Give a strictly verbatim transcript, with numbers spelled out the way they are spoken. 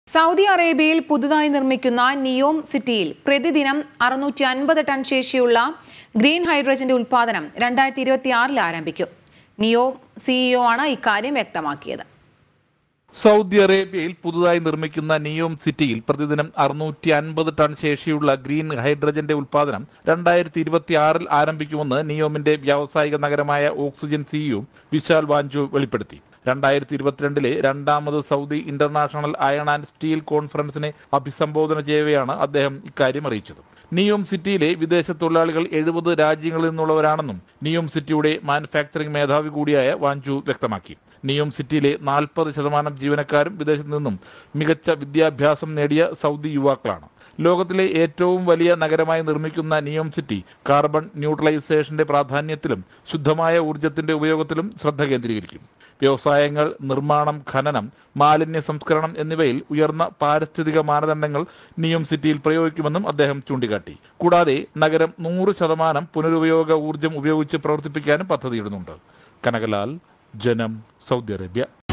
Saudi അറേബ്യയിൽ പുതുതായി നിർമ്മിക്കുന്ന നിയോം സിറ്റിയിൽ പ്രതിദിനം അറുന്നൂറ്റി അൻപത് ടൺ ശേഷിയുള്ള ഗ്രീൻ ഹൈഡ്രജന്റെ ഉൽപ്പാദനം രണ്ടായിരത്തി ഇരുപത്തിയാറിൽ ആരംഭിക്കും. നിയോം സിഇഒ ആണ് ഇക്കാര്യം വ്യക്തമാക്കിയത്. സൗദി അറേബ്യയിൽ പുതുതായി നിർമ്മിക്കുന്ന നിയോം സിറ്റിയിൽ പ്രതിദിനം അറുന്നൂറ്റി അൻപത് ടൺ ശേഷിയുള്ള ഗ്രീൻ ഹൈഡ്രജന്റെ ഉൽപ്പാദനം രണ്ടായിരത്തി ഇരുപത്തിയാറിൽ ആരംഭിക്കുമെന്ന് നിയോമിന്റെ വ്യാവസായിക നഗരമായ ഓക്സിജൻ സിഇഒ വിശാൽ വാഞ്ചു വെളിപ്പെടുത്തി. രണ്ടായിരത്തി ഇരുപത്തിരണ്ടിലെ രണ്ടാമത് Saudi international iron and steel കോൺഫറൻസിനെ അഭിസംബോധന ചെയ്യവെയാണ് അദ്ദേഹം ഇക്കാര്യം അറിയിച്ചത്. നിയോം സിറ്റിയിലെ വിദേശ തൊഴിലാളികൾ എഴുപത് രാജ്യങ്ങളിൽ നിന്നുള്ളവരാണെന്നും നിയോം സിറ്റിയുടെ മാനുഫാക്ചറിംഗ് മേധാവി കൂടിയായ വാഞ്ചു വ്യക്തമാക്കി. നിയോം സിറ്റിയിലെ നാൽപ്പത് ശതമാനം ജീവനക്കാരും വിദേശത്തു നിന്നും മികച്ച വിദ്യാഭ്യാസം നേടിയ സൗദി യുവാക്കളാണ്. ലോകത്തിലെ ഏറ്റവും വലിയ നഗരമായി നിർമ്മിക്കുന്ന നിയോം സിറ്റി കാർബൺ ന്യൂട്രലൈസേഷന്റെ പ്രാധാന്യത്തിലും ശുദ്ധമായ ഊർജത്തിന്റെ ഉപയോഗത്തിലും ശ്രദ്ധ കേന്ദ്രീകരിക്കും. വ്യവസായങ്ങൾ, നിർമ്മാണം, ഖനനം, മാലിന്യ സംസ്കരണം എന്നിവയിൽ ഉയർന്ന പാരിസ്ഥിതിക മാനദണ്ഡങ്ങൾ നിയോം സിറ്റിയിൽ പ്രയോഗിക്കുമെന്നും അദ്ദേഹം ചൂണ്ടിക്കാട്ടി. കൂടാതെ നഗരം നൂറ് ശതമാനം പുനരുപയോഗ ഊർജം ഉപയോഗിച്ച് പ്രവർത്തിപ്പിക്കാനും പദ്ധതിയിടുന്നുണ്ട്. കനകലാൽ, ജനം, സൗദി അറേബ്യ.